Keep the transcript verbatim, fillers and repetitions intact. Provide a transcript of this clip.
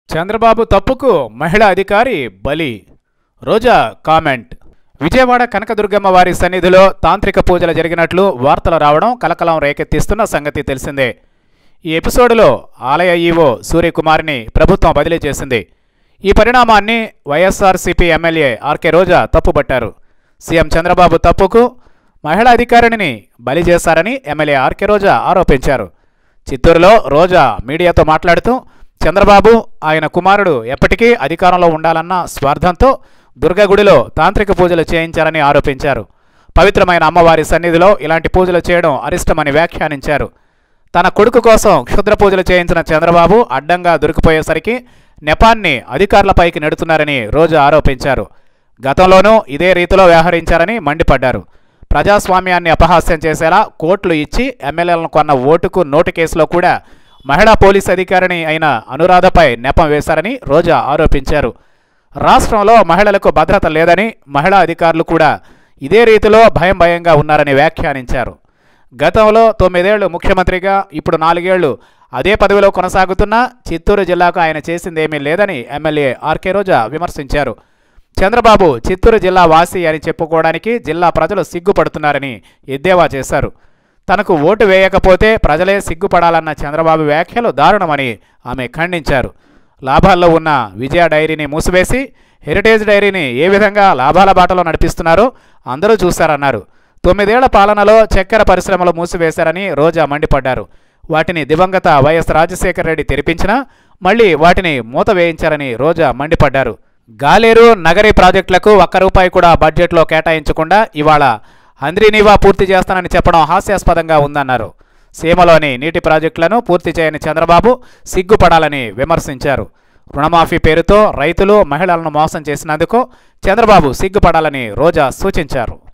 చంద్రబాబు తప్పుకు మహిళా అధికారి బలి. రోజా కామెంట్. విజయవాడ కనకదుర్గమ్మ వారి సన్నిధిలో తాంత్రిక పూజలు జరిగినట్లు వార్తలు రావడం కలకలం రేకెత్తిస్తున్న సంగతి తెలిసిందే. ఈ ఎపిసోడ్లో ఆలయ ఈవో సూర్యకుమార్ని ప్రభుత్వం బదిలీ చేసింది. ఈ పరిణామాన్ని వైఎస్ఆర్సీపీ ఎమ్మెల్యే ఆర్కే రోజా తప్పుపట్టారు. సీఎం చంద్రబాబు తప్పుకు మహిళా అధికారిని బలి చేశారని ఎమ్మెల్యే ఆర్కే రోజా ఆరోపించారు. చిత్తూరులో రోజా మీడియాతో మాట్లాడుతూ చంద్రబాబు ఆయన కుమారుడు ఎప్పటికీ అధికారంలో ఉండాలన్న స్వార్థంతో దుర్గగుడిలో తాంత్రిక పూజలు చేయించారని ఆరోపించారు. పవిత్రమైన అమ్మవారి సన్నిధిలో ఇలాంటి పూజలు చేయడం అరిష్టమని వ్యాఖ్యానించారు. తన కొడుకు కోసం క్షుద్ర పూజలు చేయించిన చంద్రబాబు అడ్డంగా దొరికిపోయేసరికి నెపాన్ని అధికారులపైకి నెడుతున్నారని రోజా ఆరోపించారు. గతంలోనూ ఇదే రీతిలో వ్యవహరించారని మండిపడ్డారు. ప్రజాస్వామ్యాన్ని అపహాస్యం చేసేలా కోట్లు ఇచ్చి ఎమ్మెల్యేలను కొన్న ఓటుకు నోటు కేసులో కూడా మహిళా పోలీస్ అధికారిని అయిన అనురాధపై నెపం వేశారని రోజా ఆరోపించారు. రాష్ట్రంలో మహిళలకు భద్రత లేదని, మహిళా అధికారులు కూడా ఇదే రీతిలో భయం భయంగా ఉన్నారని వ్యాఖ్యానించారు. గతంలో తొమ్మిదేళ్లు ముఖ్యమంత్రిగా ఇప్పుడు నాలుగేళ్లు అదే పదవిలో కొనసాగుతున్నా చిత్తూరు జిల్లాకు ఆయన చేసిందేమీ లేదని ఎమ్మెల్యే ఆర్కే రోజా విమర్శించారు. చంద్రబాబు చిత్తూరు జిల్లా వాసి అని చెప్పుకోవడానికి జిల్లా ప్రజలు సిగ్గుపడుతున్నారని ఎద్దేవా చేశారు. తనకు ఓటు వేయకపోతే ప్రజలే సిగ్గుపడాలన్న చంద్రబాబు వ్యాఖ్యలు దారుణమని ఆమె ఖండించారు. లాభాల్లో ఉన్న విజయ డైరీని మూసివేసి హెరిటేజ్ డైరీని ఏ విధంగా లాభాల బాటలో నడిపిస్తున్నారో అందరూ చూశారన్నారు. తొమ్మిదేళ్ల పాలనలో చక్కెర పరిశ్రమలు మూసివేశారని రోజా మండిపడ్డారు. వాటిని దివంగత వైఎస్ రాజశేఖర రెడ్డి తెరిపించినా మళ్లీ వాటిని మూత వేయించారని రోజా మండిపడ్డారు. గాలేరు నగరి ప్రాజెక్టులకు ఒక్క రూపాయి కూడా బడ్జెట్లో కేటాయించకుండా ఇవాళ హంద్రీనీవా పూర్తి చేస్తానని చెప్పడం హాస్యాస్పదంగా ఉందన్నారు. సీమలోని నీటి ప్రాజెక్టులను పూర్తి చేయని చంద్రబాబు సిగ్గుపడాలని విమర్శించారు. రుణమాఫీ పేరుతో రైతులు మహిళలను మోసం చేసినందుకు చంద్రబాబు సిగ్గుపడాలని రోజా సూచించారు.